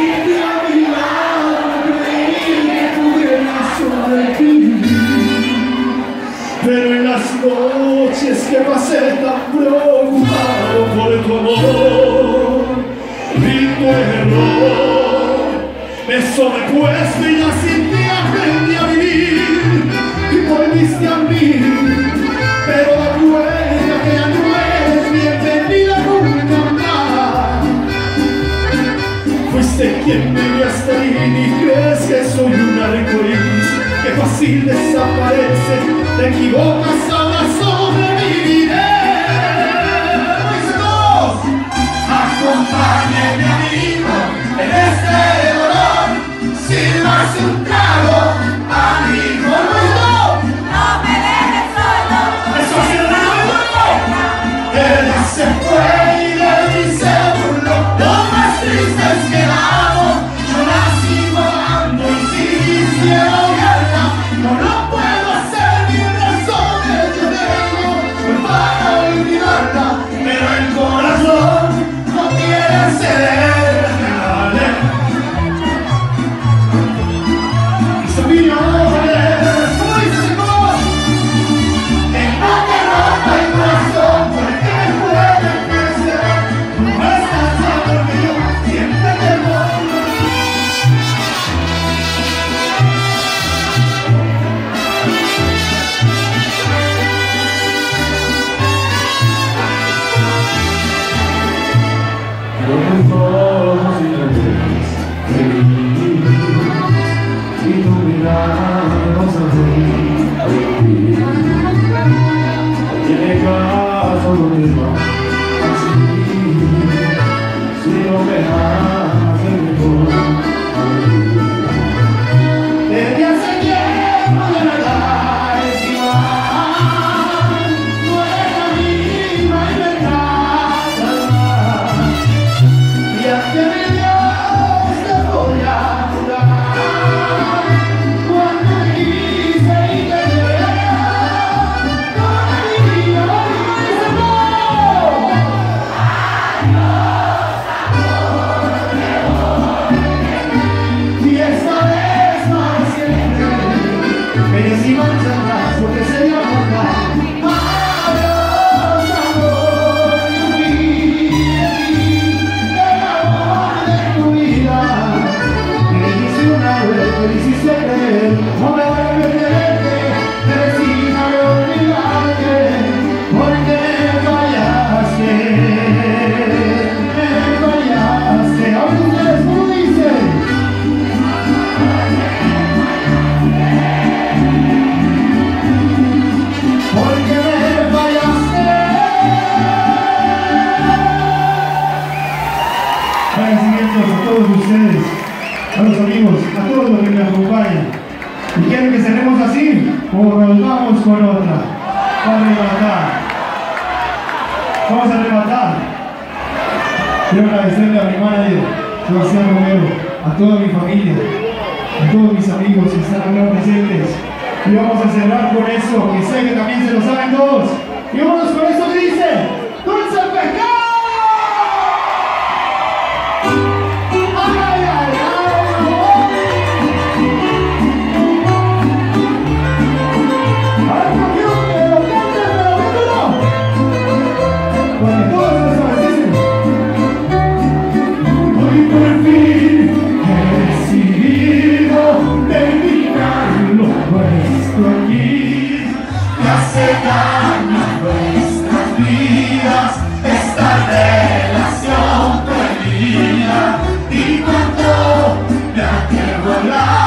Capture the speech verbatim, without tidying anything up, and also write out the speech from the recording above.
sentirte a mi lado, creí que pudieras sobrevivir. Pero en las noches que pasé tan preocupado por tu amor y tu error, me sobrepuesto y ya sin ti aprendí a vivir y volviste a mí. Pero da cuenta que ya no eres bienvenida nunca más. Fuiste quien me dio hasta ahí y crees que soy un arcoíris que fácil desaparece. Te equivocas, ahora sobreviviré. Acompáñeme, amigo, en este dolor. Sírvase un trago, amigo, no. No me dejes solo. Eso ha sido el Él se fue y de mí se burló. Lo más triste es que la amo. Yo la sigo amando y si quisiera odiarla, no lo puedo hacer. Mis razones yo tengo para olvidarla, pero el corazón no quiere ceder. Dale. Y Sabino, dale. ¿Cómo dice ese coro? Que no te rompa el corazón, porque me puede crecer. No estás ya porque yo siempre te voy. Con tus ojos y labios feliz y tu mirada nos hace reír. No tiene caso lo mismo así. Si no me hace mejor a mí. Desde hace tiempo de verdad es igual. No es la misma y me trata mal. Y ante mi Dios te voy a jurar. Cuando te quise y te quería, toda mi vida y mi amor. Y esta vez para siempre, pero si marcha atrás porque sería mortal. Adiós, amor, y olvídate del amor de tu vida. Me dijiste una vez, me hiciste creer, no me voy a perderte, me resigna de olvidarte, porque me fallaste, me fallaste. Ahora ustedes, ¿cómo dicen? Porque me fallaste. Agradecimientos a todos ustedes, a los amigos, a todos los que me acompañan. Y quieren que cerremos así, o nos vamos con otra. Vamos a rematar. Vamos a rematar. Quiero agradecerle a mi manager, Sebastián Romero, a toda mi familia, a todos mis amigos que están acá presentes. Y vamos a cerrar con eso, que sé que también se lo saben todos. Y vamos con eso que dice: ¡Dulce el pescado! ¡Ay, ay, ay! ¡Ay, no quiero que lo canten, pero que no! Porque todos se desvanecen. Hoy por fin he decidido terminar lo nuestro aquí. Me hace daño a nuestras vidas esta relación prohibida. Y cuando me atrevo a hablar